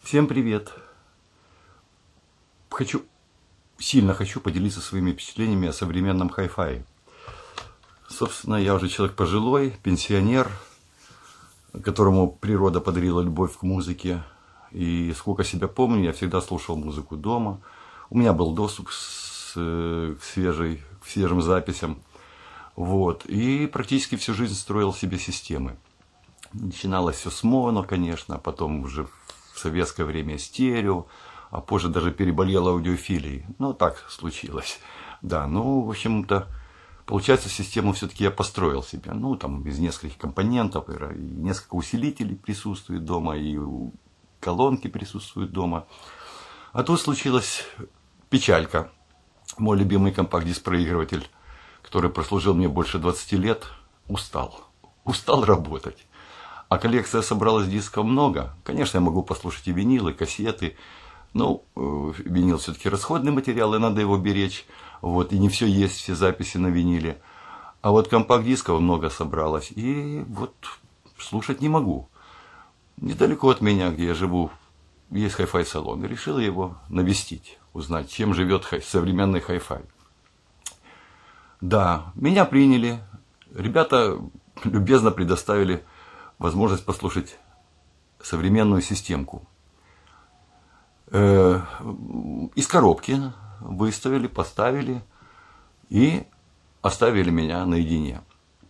Всем привет! Сильно хочу поделиться своими впечатлениями о современном хай-фае. Собственно, я уже человек пожилой, пенсионер, которому природа подарила любовь к музыке. И сколько себя помню, я всегда слушал музыку дома. У меня был доступ к свежим записям. Вот. И практически всю жизнь строил себе системы. Начиналось все с моно, конечно, а потом уже в советское время стерео, а позже даже переболел аудиофилией. Ну, так случилось. Да, ну, в общем-то, получается, систему все-таки я построил себе. Ну, там, из нескольких компонентов, и несколько усилителей присутствует дома, и колонки присутствуют дома. А тут случилась печалька. Мой любимый компакт-диск-проигрыватель, который прослужил мне больше 20 лет, устал. Устал работать. А коллекция собралась дисков много. Конечно, я могу послушать и винилы, кассеты. Ну, винил все-таки расходный материал, и надо его беречь. Вот, и не все есть, все записи на виниле. А вот компакт-дисков много собралось. И вот слушать не могу. Недалеко от меня, где я живу, есть хай-фай салон. И решил его навестить, узнать, чем живет современный хай-фай. Да, меня приняли. Ребята любезно предоставили возможность послушать современную системку. Из коробки выставили, поставили и оставили меня наедине.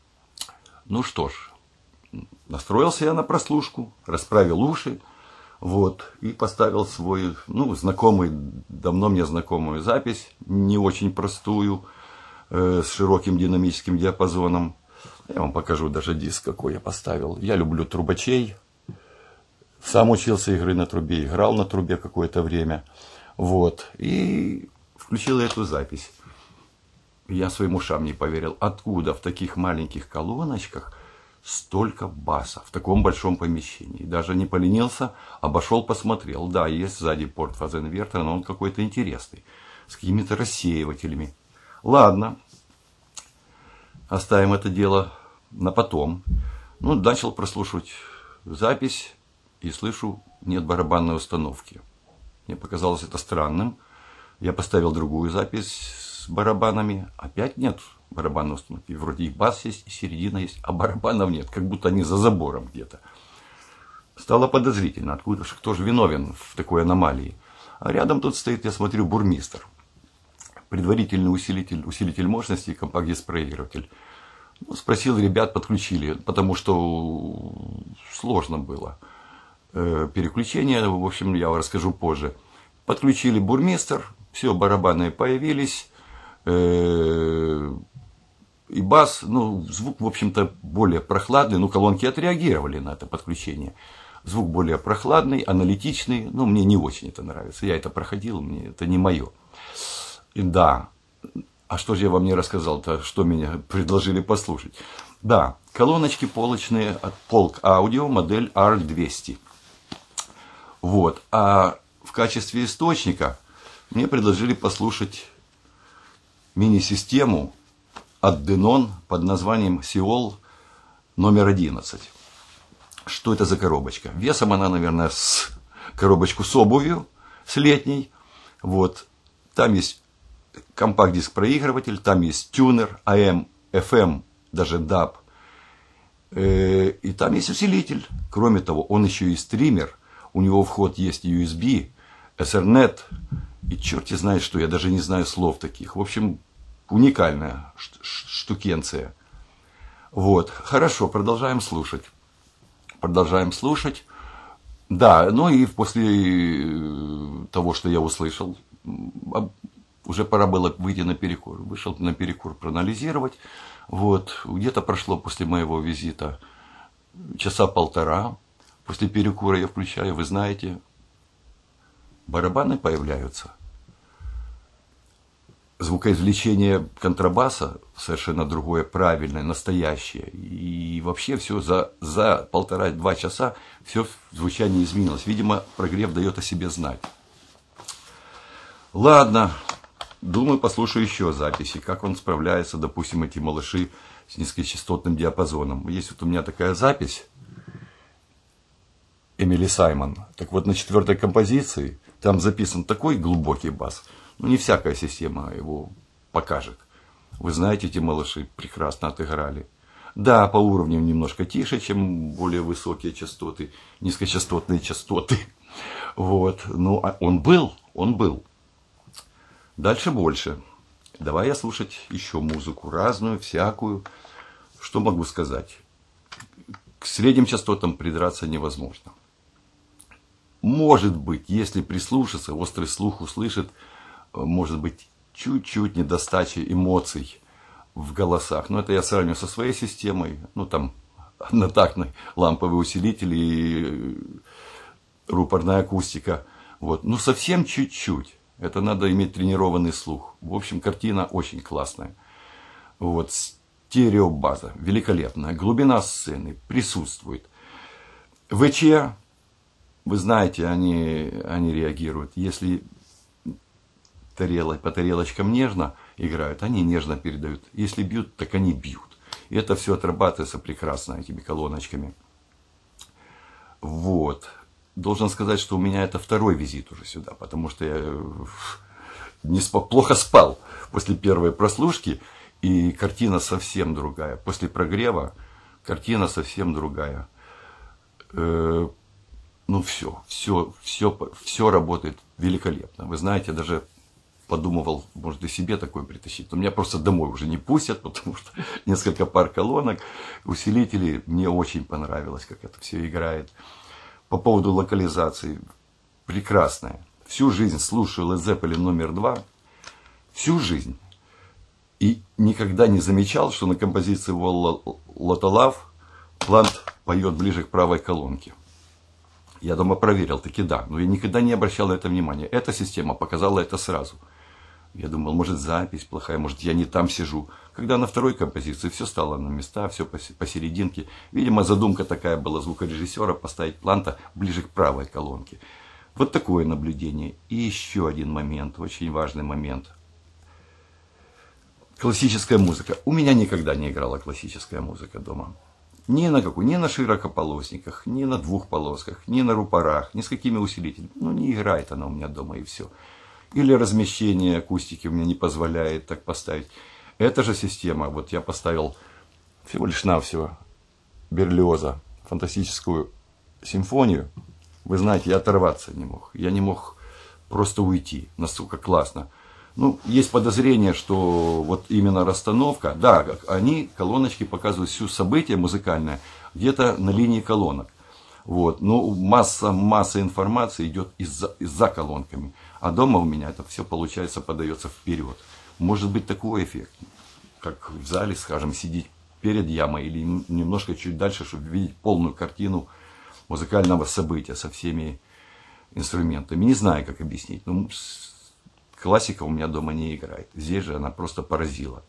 Ну что ж, настроился я на прослушку, расправил уши, вот, и поставил свой, давно мне знакомую запись, не очень простую, с широким динамическим диапазоном. Я вам покажу даже диск, какой я поставил. Я люблю трубачей. Сам учился игры на трубе, играл на трубе какое-то время. Вот. И включил эту запись. Я своим ушам не поверил. Откуда в таких маленьких колоночках столько баса в таком большом помещении? Даже не поленился, обошел, посмотрел. Да, есть сзади порт фазоинвертора, но он какой-то интересный. С какими-то рассеивателями. Ладно. Оставим это дело на потом. Ну, начал прослушивать запись и слышу, нет барабанной установки. Мне показалось это странным. Я поставил другую запись с барабанами. Опять нет барабанной установки. Вроде и бас есть, и середина есть, а барабанов нет. Как будто они за забором где-то. Стало подозрительно. Откуда же, кто же виновен в такой аномалии? А рядом тут стоит, я смотрю, бурмистр. Предварительный усилитель мощности и компакт-диск-проигрыватель. Ну, спросил ребят, подключили, потому что сложно было. Переключение, в общем, я расскажу позже. Подключили бурмистр, все, барабаны появились, и бас, звук, в общем-то, более прохладный, колонки отреагировали на это подключение. Звук более прохладный, аналитичный, мне не очень это нравится. Я это проходил, мне это не мое. И да, а что же я вам не рассказал-то, что меня предложили послушать? Да, колоночки полочные от Polk Audio, модель R200. Вот, а в качестве источника мне предложили послушать мини-систему от Denon под названием Seoul номер 11. Что это за коробочка? Весом она, наверное, с коробочку с обувью, с летней. Вот, там есть компакт-диск-проигрыватель, там есть тюнер, AM, FM, даже DAB. И там есть усилитель. Кроме того, он еще и стример. У него вход есть USB, Ethernet. И черти знает что, я даже не знаю слов таких. В общем, уникальная штукенция. Вот, хорошо, продолжаем слушать. Да, и после того, что я услышал, уже пора было выйти на перекур. Вышел на перекур проанализировать. Вот. Где-то прошло после моего визита часа полтора. После перекура я включаю, вы знаете, барабаны появляются. Звукоизвлечение контрабаса совершенно другое, правильное, настоящее. И вообще все за полтора-два часа все звучание изменилось. Видимо, прогрев дает о себе знать. Ладно. Думаю, послушаю еще записи, как он справляется, допустим, эти малыши с низкочастотным диапазоном. Есть вот у меня такая запись. Эмили Саймон. Так вот, на 4-й композиции там записан такой глубокий бас. Ну, не всякая система его покажет. Вы знаете, эти малыши прекрасно отыграли. Да, по уровню немножко тише, чем более высокие частоты, низкочастотные частоты. Вот. Ну, а он был. Дальше больше. Давай я слушать еще музыку, разную, всякую. Что могу сказать? К средним частотам придраться невозможно. Может быть, если прислушаться, острый слух услышит, может быть, чуть-чуть недостачи эмоций в голосах. Но это я сравниваю со своей системой. Ну, там однотактный ламповый усилитель и рупорная акустика. Вот. Ну, совсем чуть-чуть. Это надо иметь тренированный слух. В общем, картина очень классная. Вот. Стереобаза великолепная. Глубина сцены присутствует. ВЧ, вы знаете, они реагируют. Если по тарелочкам нежно играют, они нежно передают. Если бьют, так они бьют. И это все отрабатывается прекрасно этими колоночками. Вот. Должен сказать, что у меня это второй визит уже сюда, потому что я плохо спал после первой прослушки, и картина совсем другая. После прогрева картина совсем другая. Ну, все работает великолепно. Вы знаете, даже подумывал, может, и себе такой притащить. Но меня просто домой уже не пустят, потому что несколько пар колонок, усилителей. Мне очень понравилось, как это все играет. По поводу локализации. Прекрасная. Всю жизнь слушаю Led Zeppelin номер 2. Всю жизнь. И никогда не замечал, что на композиции Wall Lotta Love Плант поет ближе к правой колонке. Я дома проверил, таки да. Но я никогда не обращал на это внимания. Эта система показала это сразу. Я думал, может, запись плохая, может, я не там сижу. Когда на второй композиции все стало на места, все посерединке. Видимо, задумка такая была звукорежиссера поставить Планта ближе к правой колонке. Вот такое наблюдение. И еще один момент, очень важный момент. Классическая музыка. У меня никогда не играла классическая музыка дома. Ни на широкополосниках, ни на двухполосках, ни на рупорах, ни с какими усилителями. Ну, не играет она у меня дома, и все. Или размещение акустики у меня не позволяет так поставить. Эта же система, вот я поставил всего лишь навсего Берлиоза, фантастическую симфонию. Вы знаете, я оторваться не мог. Я не мог просто уйти. Настолько классно. Ну, есть подозрение, что вот именно расстановка, да, они, колоночки, показывают все событие музыкальное где-то на линии колонок. Вот. Но масса информации идет за колонками. А дома у меня это все, получается, подается вперед. Может быть такой эффект, как в зале, скажем, сидеть перед ямой или немножко чуть дальше, чтобы видеть полную картину музыкального события со всеми инструментами. Не знаю, как объяснить. Но классика у меня дома не играет. Здесь же она просто поразила.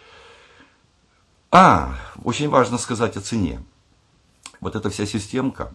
Очень важно сказать о цене. Вот эта вся системка,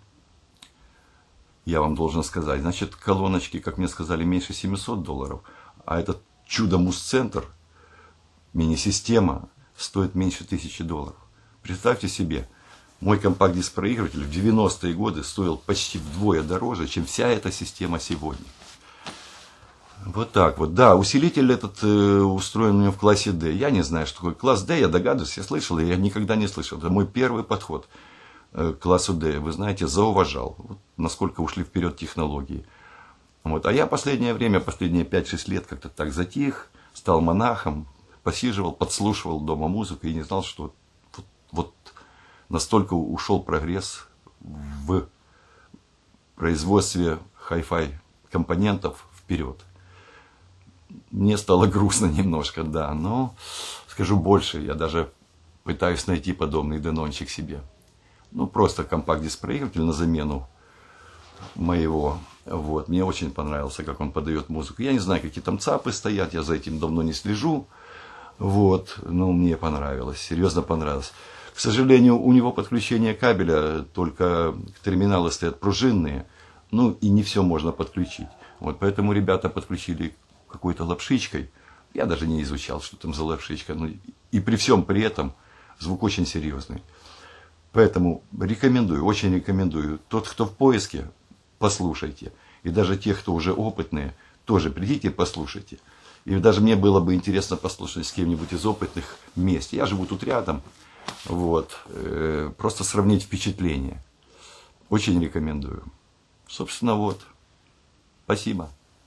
я вам должен сказать, значит, колоночки, как мне сказали, меньше $700, а этот чудо-муз-центр, мини-система, стоит меньше $1000. Представьте себе, мой компакт-диск-проигрыватель в 90-е годы стоил почти вдвое дороже, чем вся эта система сегодня. Вот так вот. Да, усилитель этот устроен у него в классе D. Я не знаю, что такое класс D, я догадываюсь, я слышал, я никогда не слышал. Это мой первый подход к классу D. Вы знаете, зауважал, вот насколько ушли вперед технологии. Вот. А я последнее время, последние 5-6 лет как-то так затих, стал монахом, посиживал, подслушивал дома музыку и не знал, что вот настолько ушел прогресс в производстве хай-фай компонентов вперед. Мне стало грустно немножко, да, но скажу больше, я даже пытаюсь найти подобный денончик себе. Ну, просто компакт-диск-проигрыватель на замену моего. Вот. Мне очень понравился, как он подает музыку. Я не знаю, какие там ЦАПы стоят, я за этим давно не слежу. Вот. Но мне понравилось, серьезно понравилось. К сожалению, у него подключение кабеля, только терминалы стоят пружинные, ну и не все можно подключить. Вот. Поэтому ребята подключили какой-то лапшичкой. Я даже не изучал, что там за лапшичка. Ну, и при всем при этом звук очень серьезный. Поэтому рекомендую, очень рекомендую. Тот, кто в поиске, послушайте. И даже те, кто уже опытные, тоже придите, послушайте. И даже мне было бы интересно послушать с кем-нибудь из опытных вместе. Я живу тут рядом. Вот. Просто сравнить впечатления. Очень рекомендую. Собственно, вот. Спасибо.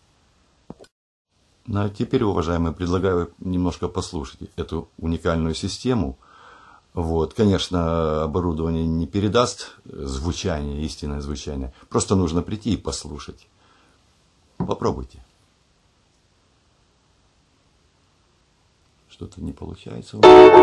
Ну, а теперь, уважаемые, предлагаю немножко послушать эту уникальную систему. Вот. Конечно, оборудование не передаст звучание, истинное звучание. Просто нужно прийти и послушать. Попробуйте. Что-то не получается.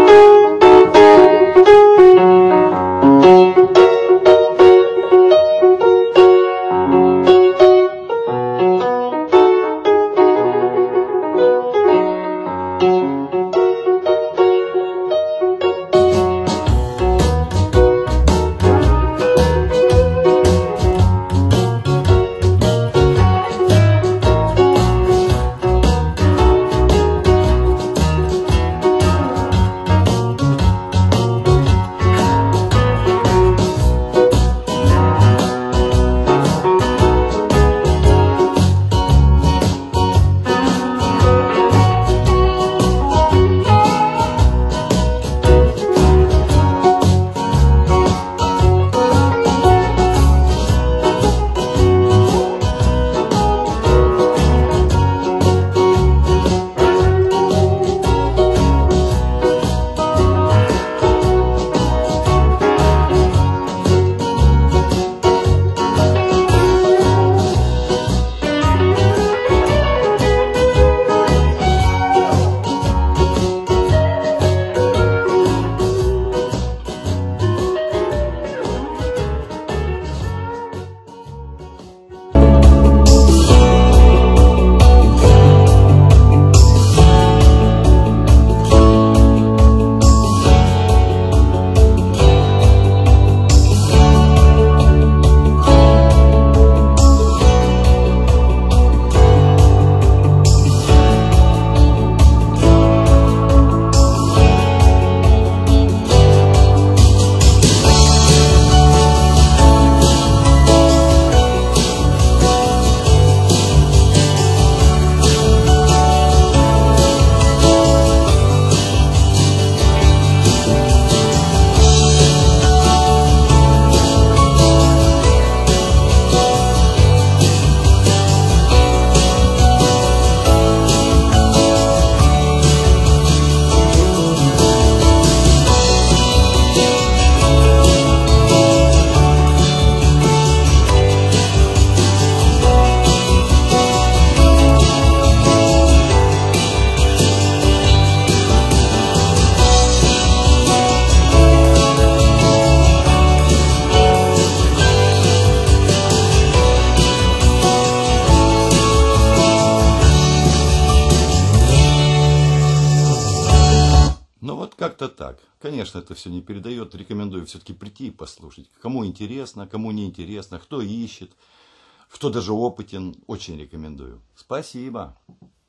Ну вот как-то так. Конечно, это все не передает. Рекомендую все-таки прийти и послушать. Кому интересно, кому не интересно, кто ищет, кто даже опытен. Очень рекомендую. Спасибо.